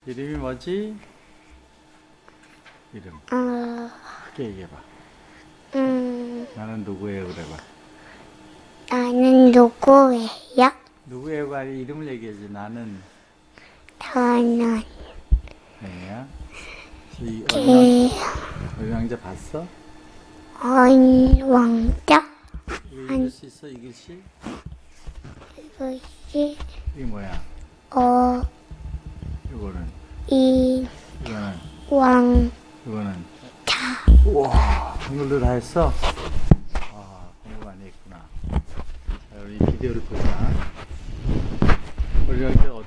이름이 뭐지? 이름 크게 얘기해봐. 나는 누구예요? 그래봐. 나는 누구예요? 누구예요가 아니라 이름을 얘기하지. 나는 저는 아니야. 개 어린왕자 봤어? 왕자 이거 읽을 수 있어? 이 글씨? 이것이 이게 뭐야? 이거는 이거는 이거는 우와, 한글로 다 했어? 아, 공부 많이 했구나. 자, 우리 비디오를 보자. 어린왕자